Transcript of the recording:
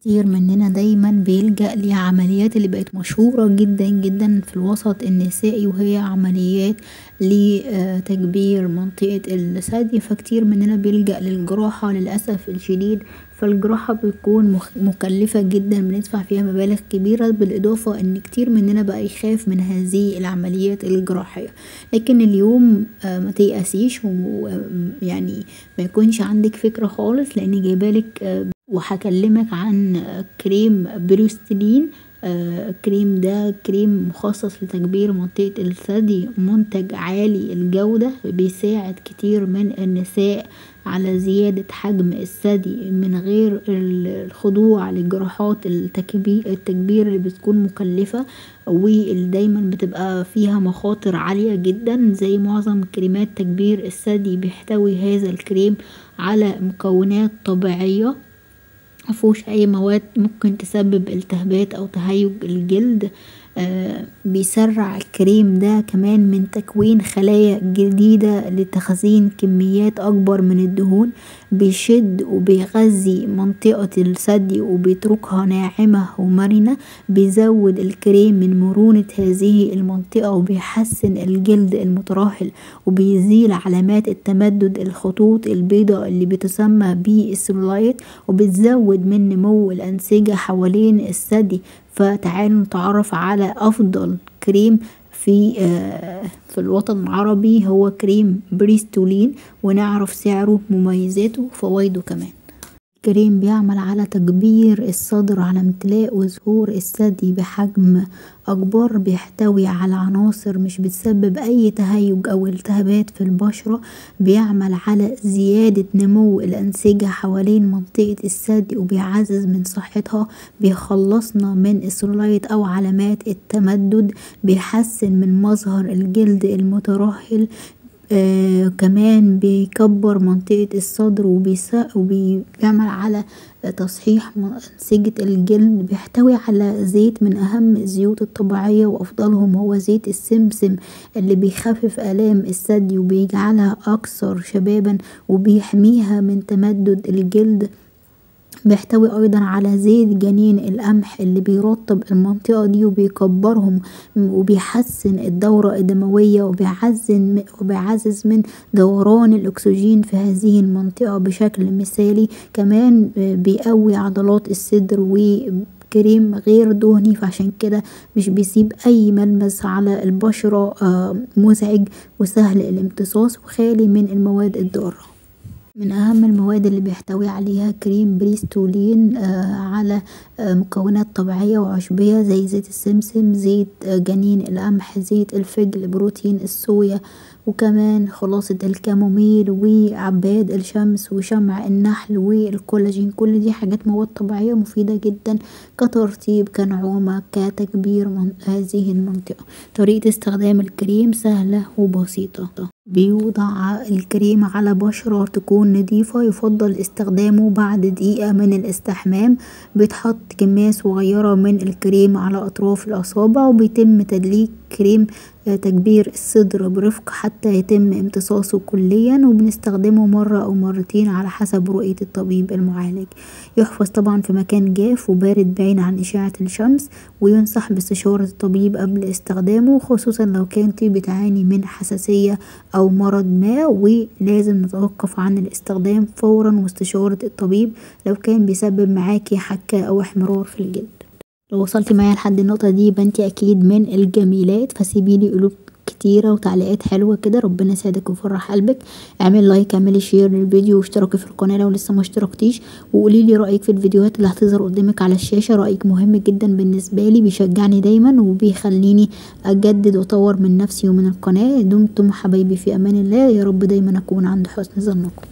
كتير مننا دايما بيلجأ لعمليات اللي بقت مشهورة جدا جدا في الوسط النسائي، وهي عمليات لتكبير منطقة الثدي. فكتير مننا بيلجأ للجراحة للأسف الشديد. فالجراحة بتكون مكلفة جدا، بندفع فيها مبالغ كبيرة، بالإضافة ان كتير مننا بقى يخاف من هذه العمليات الجراحية. لكن اليوم ما تيأسيش، ويعني ما يكونش عندك فكرة خالص، لأني جايبالك وهكلمك عن كريم بروستلين. الكريم ده كريم مخصص لتكبير منطقة الثدي، منتج عالي الجودة، بيساعد كتير من النساء على زيادة حجم الثدي من غير الخضوع لجراحات التكبير اللي بتكون مكلفة، واللي دايما بتبقى فيها مخاطر عالية جدا. زي معظم كريمات تكبير الثدي، بيحتوي هذا الكريم على مكونات طبيعية، مفيهوش اي مواد ممكن تسبب التهابات او تهيج الجلد. بيسرع الكريم ده كمان من تكوين خلايا جديدة لتخزين كميات اكبر من الدهون. بيشد وبيغذي منطقة الثدي وبيتركها ناعمة ومرنة. بيزود الكريم من مرونة هذه المنطقة، وبيحسن الجلد المترهل، وبيزيل علامات التمدد، الخطوط البيضاء اللي بتسمى بالسيلولايت، وبتزود من نمو الأنسجة حوالين الثدي. فتعالوا نتعرف على أفضل كريم في الوطن العربي، هو كريم بريستولين، ونعرف سعره، مميزاته، وفوائده كمان. الكريم بيعمل على تكبير الصدر، على امتلاء وظهور الثدي بحجم أكبر. بيحتوي على عناصر مش بتسبب أي تهيج أو التهابات في البشرة. بيعمل على زيادة نمو الأنسجة حوالين منطقة الثدي، وبيعزز من صحتها. بيخلصنا من السلولايت أو علامات التمدد. بيحسن من مظهر الجلد المترهل. كمان بيكبر منطقة الصدر، وبيعمل على تصحيح أنسجة الجلد. بيحتوي على زيت من أهم الزيوت الطبيعية، وأفضلهم هو زيت السمسم، اللي بيخفف آلام الثدي وبيجعلها أكثر شبابا، وبيحميها من تمدد الجلد. بيحتوي ايضا على زيت جنين القمح، اللي بيرطب المنطقة دي وبيكبرهم، وبيحسن الدورة الدموية، وبيعزز من دوران الاكسجين في هذه المنطقة بشكل مثالي. كمان بيقوي عضلات الصدر، وكريم غير دهني، فعشان كده مش بيسيب اي ملمس على البشرة مزعج، وسهل الامتصاص، وخالي من المواد الضارة. من أهم المواد اللي بيحتوي عليها كريم بريستولين على مكونات طبيعية وعشبية، زي زيت السمسم، زيت جنين القمح، زيت الفجل، بروتين الصويا، وكمان خلاصة الكاموميل، وعباد الشمس، وشمع النحل، والكولاجين. كل دي حاجات مواد طبيعية مفيدة جدا كترطيب، كنعومة، كتكبير هذه المنطقة. طريقة استخدام الكريم سهلة وبسيطة. بيوضع الكريم على بشرة تكون نظيفة، يفضل استخدامه بعد دقيقة من الاستحمام. بيتحط كمية صغيرة من الكريم على أطراف الأصابع، وبيتم تدليك كريم تكبير الصدر برفق حتى يتم امتصاصه كليا، وبنستخدمه مرة أو مرتين على حسب رؤية الطبيب المعالج. يحفظ طبعا في مكان جاف وبارد بعيد عن إشعة الشمس، وينصح باستشارة الطبيب قبل استخدامه، خصوصا لو كنتي بتعاني من حساسية أو مرض ما، ولازم نتوقف عن الاستخدام فورا واستشارة الطبيب لو كان بيسبب معاكي حكة أو احمرار في الجلد. لو وصلتي معايا لحد النقطة دي يبقى انتي اكيد من الجميلات، فسيبيلي قلوب كتيرة وتعليقات حلوة كده، ربنا يسعدك ويفرح قلبك. اعملي لايك، اعملي شير للفيديو، واشتركي في القناة لو لسه ما اشتركتيش، وقوليلي رأيك في الفيديوهات اللي هتظهر قدامك على الشاشة. رأيك مهم جدا بالنسبة لي، بيشجعني دايما وبيخليني اجدد واطور من نفسي ومن القناة. دمتم حبايبي في امان الله، يا رب دايما اكون عند حسن ظنكم.